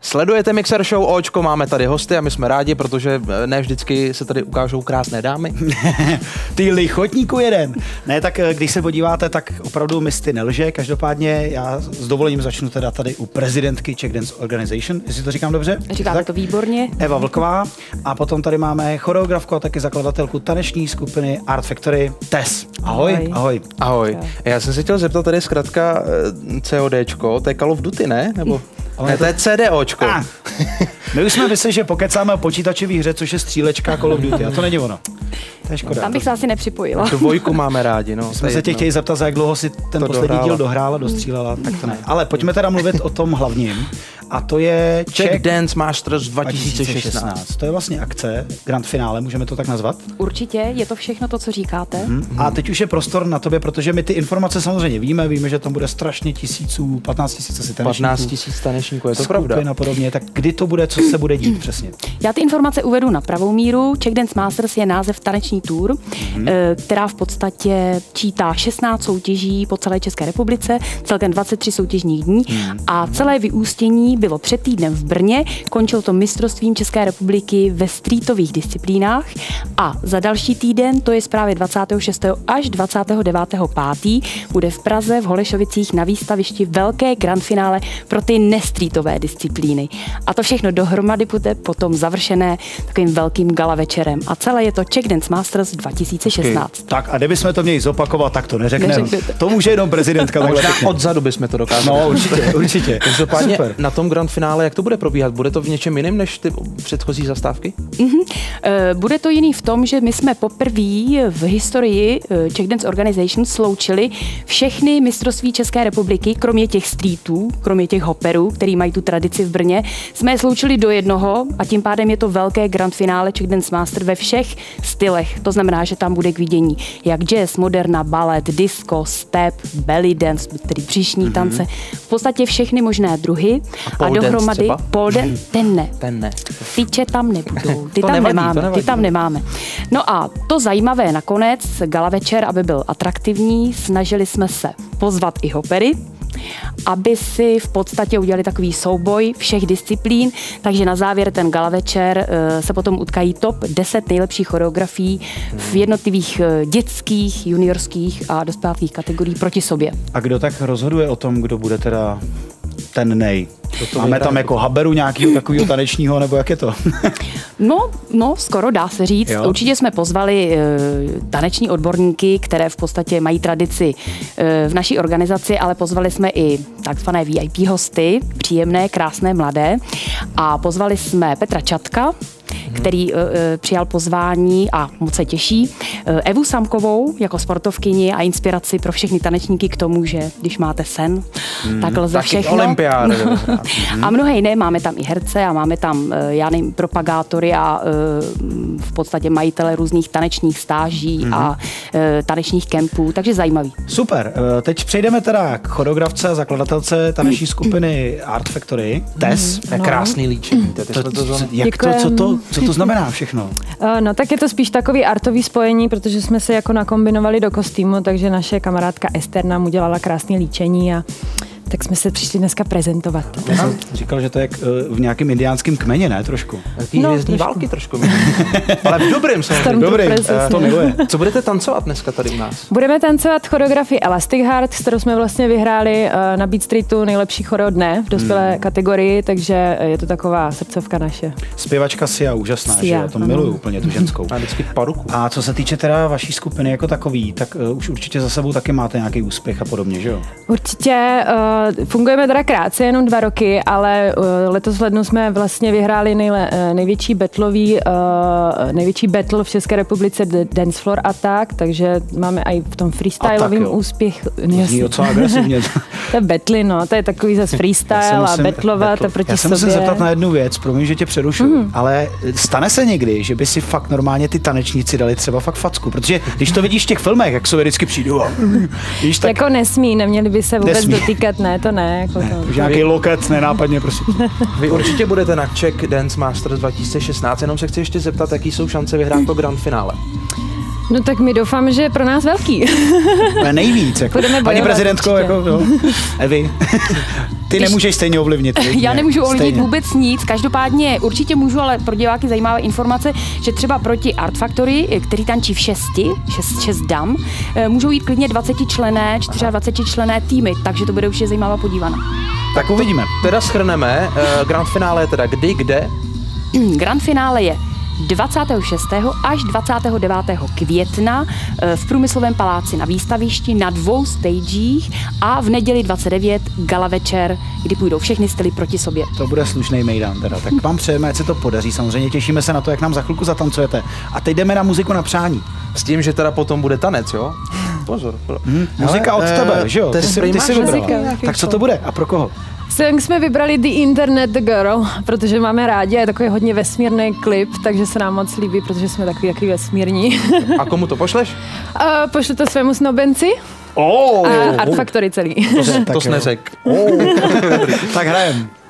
Sledujete Mixer Show Očko, máme tady hosty a my jsme rádi, protože ne vždycky se tady ukážou krásné dámy. Ty lichotníku jeden. Ne, tak když se podíváte, tak opravdu misty nelže. Každopádně já s dovolením začnu teda tady u prezidentky Czech Dance Organization, jestli to říkám dobře. Říkáte to výborně. Eva Vlková. A potom tady máme choreografku a taky zakladatelku taneční skupiny Art Factory Tess. Ahoj. Ahoj. Ahoj. Já jsem se chtěl zeptat, tady zkrátka CODčko, to je Call of Duty, ne? Nebo... Ne, to je CDOčko. My už jsme mysleli, že pokecáme o počítačové hře, což je střílečka Call of Duty, a to není ono. To je škoda. Tam bych se asi nepřipojila. Tu dvojku máme rádi, no. Jsme se tě chtěli zeptat, za jak dlouho si ten poslední díl dohrála, dostřílela, tak to ne. Ale pojďme teda mluvit o tom hlavním. A to je Czech Dance Masters 2016. To je vlastně akce, grand finále, můžeme to tak nazvat? Určitě, je to všechno to, co říkáte. A teď už je prostor na tobě, protože my ty informace samozřejmě víme, že tam bude strašně 15 tisíc asi tanečníků. 15 tisíc tanečníků, je to pravda. A podobně, tak kdy to bude, co se bude dít přesně? Já ty informace uvedu na pravou míru. Czech Dance Masters je název taneční tour, která v podstatě čítá 16 soutěží po celé České republice, celkem 23 soutěžních dní a celé vyústění bylo před týdnem v Brně, končilo to mistrovstvím České republiky ve streetových disciplínách a za další týden, to je právě 26. až 29.5. bude v Praze v Holešovicích na výstavišti velké grand finále pro ty nestreetové disciplíny. A to všechno dohromady bude potom završené takovým velkým gala večerem. A celé je to Czech Dance Masters 2016. Okay. Tak a kdybychom to měli zopakovat, tak to neřekneme. To může jenom prezidentka. Možná odzadu bychom to dokázali. No, určitě. Každopádně na tom grand finále, jak to bude probíhat? Bude to v něčem jiném než ty předchozí zastávky? Bude to jiný v tom, že my jsme poprvé v historii Czech Dance Organization sloučili všechny mistrovství České republiky, kromě těch streetů, kromě těch hopperů, který mají tu tradici v Brně, jsme je sloučili do jednoho a tím pádem je to velké grand finále Czech Dance Master ve všech stylech. To znamená, že tam bude k vidění jak jazz, moderna, balet, disco, step, belly dance, tedy břišní tance, v podstatě všechny možné druhy a dohromady pole dance, ten ne. Tyče tam nebudou, ty tam nemáme. No a to zajímavé nakonec, gala večer, aby byl atraktivní, snažili jsme se pozvat i hoppery, aby si v podstatě udělali takový souboj všech disciplín, takže na závěr ten gala večer se potom utkají top 10 nejlepších choreografií v jednotlivých dětských, juniorských a dospělých kategorií proti sobě. A kdo tak rozhoduje o tom, kdo bude teda ten nej? Máme tam jako haberu nějakého takového tanečního, nebo jak je to? No, skoro dá se říct. Jo. Určitě jsme pozvali taneční odborníky, které v podstatě mají tradici v naší organizaci, ale pozvali jsme i takzvané VIP hosty, příjemné, krásné, mladé. A pozvali jsme Petra Čatka, který přijal pozvání a moc se těší. Evu Samkovou jako sportovkyni a inspiraci pro všechny tanečníky k tomu, že když máte sen, tak lze všechno. Olympiády. A mnohé jiné, máme tam i herce a máme tam, propagátory a v podstatě majitele různých tanečních stáží a tanečních kempů, takže zajímavý. Super, teď přejdeme teda k choreografce a zakladatelce taneční skupiny Art Factory, Tess. Krásný líčení. Co to znamená všechno? No tak je to spíš takový artový spojení, protože jsme se jako nakombinovali do kostýmu, takže naše kamarádka Ester nám udělala krásné líčení a tak jsme se přišli dneska prezentovat. Já jsem říkal, že to je v nějakém indiánském kmeně, ne? Trošku. Taký hvězdní války trošku. Ale v dobrým samozřejmě. Dobrý, to miluje. Co budete tancovat dneska tady u nás? Budeme tancovat choreografii Elastic Heart, s kterou jsme vlastně vyhráli na Beat Streetu nejlepší choreo dne v dospělé kategorii, takže je to taková srdcovka naše. Zpěvačka Sia, úžasná, Sia, že? To miluju úplně tu ženskou. A vždycky paruku. A co se týče teda vaší skupiny jako takový, tak už určitě za sebou taky máte nějaký úspěch a podobně, že jo? Určitě. Fungujeme teda krátce, jenom 2 roky, ale letos v lednu jsme vlastně vyhráli největší battle v České republice Dance Floor Attack, takže máme i v tom freestylovým úspěch. Zní docela agresivně. To je battle, no, to je takový zase freestyle a battlovat a proti sobě. Já se musím zeptat na jednu věc, promiň, že tě přerušuju, ale stane se někdy, že by si fakt normálně ty tanečníci dali třeba fakt facku, protože když to vidíš v těch filmech, jak se vždycky přijdou a víš, tak... Jako nesmí, neměli by se vůbec dotýkat, ne, to ne. Jako to. Nějaký loket, nenápadně, prosím. Vy určitě budete na Czech Dance Masters 2016, jenom se chci ještě zeptat, jaký jsou šance vyhrát to grand finále. No tak my doufám, že je pro nás velký. Nejvíc, jako. Paní prezidentko, jako, jo. Evi. Ty nemůžeš stejně ovlivnit. Já nemůžu ovlivnit stejně. vůbec nic, každopádně určitě můžu, ale pro diváky zajímavá informace, že třeba proti Art Factory, který tančí v 6 dam, můžou jít klidně 20členné, 24členné týmy, takže to bude určitě zajímavá podívaná. Tak uvidíme. Teda shrneme, grand finále je teda kdy, kde? Grand finále je 26. až 29. května v Průmyslovém paláci na výstavišti na 2 stagech a v neděli 29 gala večer, kdy půjdou všechny styly proti sobě. To bude slušný mejdan teda. Tak vám přejeme, ať se to podaří. Samozřejmě těšíme se na to, jak nám za chvilku zatancujete. A teď jdeme na muziku na přání. S tím, že teda potom bude tanec, jo? Pozor. Muzika od tebe, že jo? Ty si vybrala. muzika. Tak co to bude a pro koho? Song jsme vybrali The Internet The Girl, protože máme rádi, je takový hodně vesmírný klip, takže se nám moc líbí, protože jsme takový jaký vesmírní. A komu to pošleš? Pošlu to svému snobenci a Art Factory celý. To jsi neřekl. Tak hrajem.